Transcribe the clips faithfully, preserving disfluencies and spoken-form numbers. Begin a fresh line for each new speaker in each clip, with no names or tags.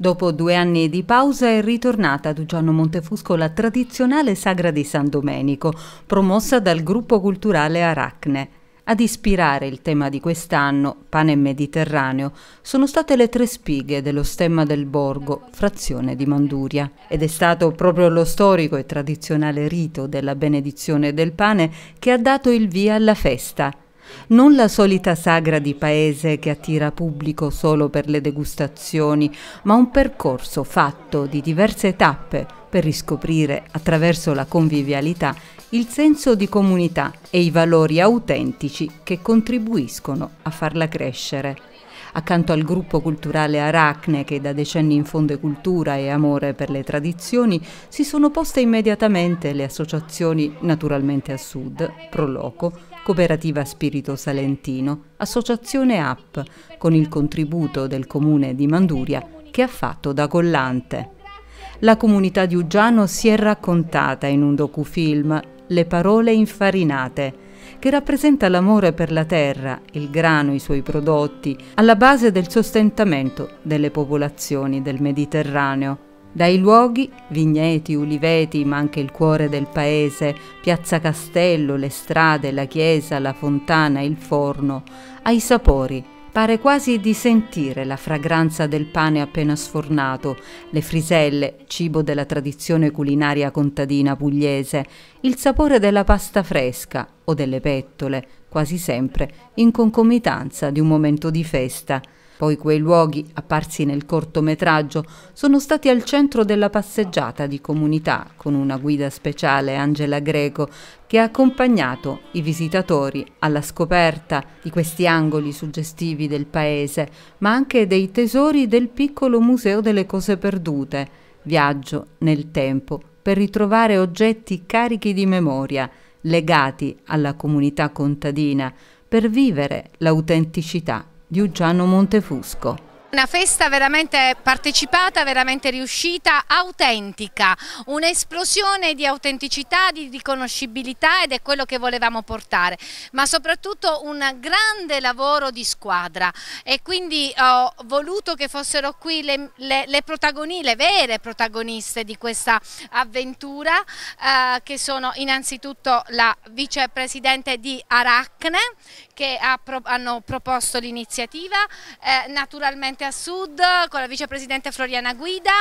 Dopo due anni di pausa è ritornata ad Uggiano Montefusco la tradizionale Sagra di San Domenico, promossa dal gruppo culturale Aracne. Ad ispirare il tema di quest'anno, Pane Mediterraneo, sono state le tre spighe dello stemma del borgo, frazione di Manduria. Ed è stato proprio lo storico e tradizionale rito della benedizione del pane che ha dato il via alla festa. Non la solita sagra di paese che attira pubblico solo per le degustazioni, ma un percorso fatto di diverse tappe per riscoprire, attraverso la convivialità, il senso di comunità e i valori autentici che contribuiscono a farla crescere. Accanto al gruppo culturale Aracne, che da decenni infonde cultura e amore per le tradizioni, si sono poste immediatamente le associazioni Naturalmente a Sud, Proloco, Cooperativa Spirito Salentino, Associazione A P, con il contributo del comune di Manduria che ha fatto da collante. La comunità di Uggiano si è raccontata in un docufilm, Le parole infarinate, che rappresenta l'amore per la terra, il grano, i suoi prodotti, alla base del sostentamento delle popolazioni del Mediterraneo. Dai luoghi, vigneti, uliveti, ma anche il cuore del paese, Piazza Castello, le strade, la chiesa, la fontana, il forno, ai sapori. Pare quasi di sentire la fragranza del pane appena sfornato, le friselle, cibo della tradizione culinaria contadina pugliese, il sapore della pasta fresca o delle pettole, quasi sempre in concomitanza di un momento di festa. Poi quei luoghi, apparsi nel cortometraggio, sono stati al centro della passeggiata di comunità, con una guida speciale, Angela Greco, che ha accompagnato i visitatori alla scoperta di questi angoli suggestivi del paese, ma anche dei tesori del piccolo museo delle cose perdute, viaggio nel tempo per ritrovare oggetti carichi di memoria, legati alla comunità contadina, per vivere l'autenticità di Uggiano Montefusco.
Una festa veramente partecipata, veramente riuscita, autentica, un'esplosione di autenticità, di riconoscibilità, ed è quello che volevamo portare, ma soprattutto un grande lavoro di squadra, e quindi ho voluto che fossero qui le, le, le protagoniste, le vere protagoniste di questa avventura, eh, che sono innanzitutto la vicepresidente di Aracne, che ha pro, hanno proposto l'iniziativa, eh, naturalmente a Sud con la vicepresidente Floriana Guida,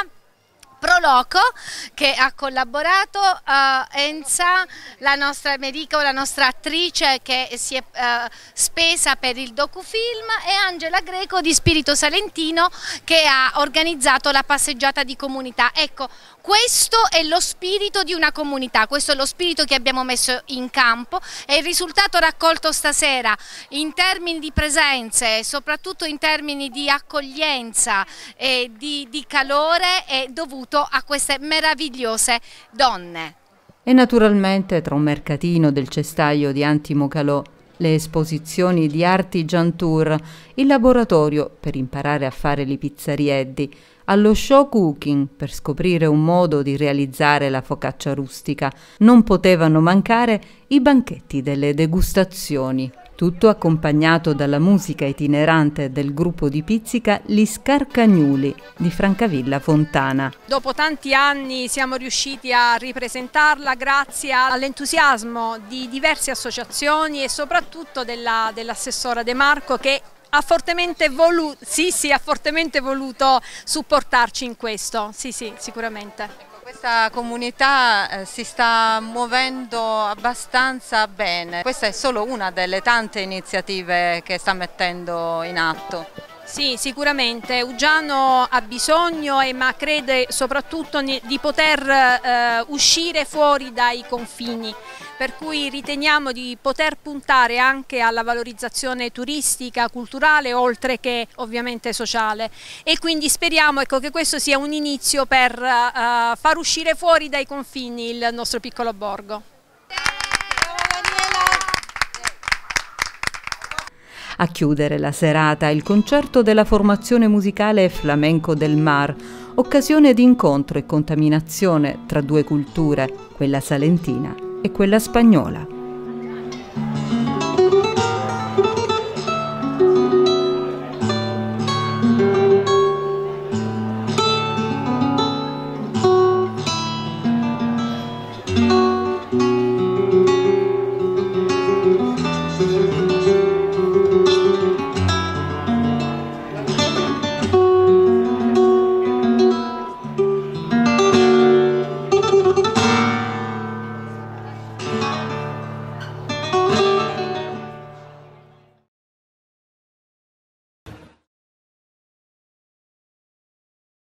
Proloco che ha collaborato, uh, Enza, la nostra Medico, la nostra attrice che si è uh, spesa per il docufilm, e Angela Greco di Spirito Salentino che ha organizzato la passeggiata di comunità. Ecco, questo è lo spirito di una comunità, questo è lo spirito che abbiamo messo in campo, e il risultato raccolto stasera in termini di presenze, soprattutto in termini di accoglienza e di, di calore, è dovuto a queste meravigliose donne.
E naturalmente tra un mercatino del cestaio di Antimo Calò, le esposizioni di Artigian Tour, il laboratorio per imparare a fare le pizzarieddi, allo show cooking per scoprire un modo di realizzare la focaccia rustica, non potevano mancare i banchetti delle degustazioni. Tutto accompagnato dalla musica itinerante del gruppo di pizzica Gli Scarcagnuli di Francavilla Fontana.
Dopo tanti anni siamo riusciti a ripresentarla grazie all'entusiasmo di diverse associazioni e soprattutto della, dell'assessora De Marco, che ha fortemente voluto, sì, sì, ha fortemente voluto supportarci in questo, sì, sì, sicuramente.
Questa comunità eh, si sta muovendo abbastanza bene, questa è solo una delle tante iniziative che sta mettendo in atto.
Sì, sicuramente Uggiano ha bisogno, e, ma crede soprattutto di poter eh, uscire fuori dai confini, per cui riteniamo di poter puntare anche alla valorizzazione turistica, culturale, oltre che ovviamente sociale, e quindi speriamo, ecco, che questo sia un inizio per uh, far uscire fuori dai confini il nostro piccolo borgo.
A chiudere la serata il concerto della formazione musicale Flamenco del Mar, occasione di incontro e contaminazione tra due culture, quella salentina e quella spagnola. Uggiano.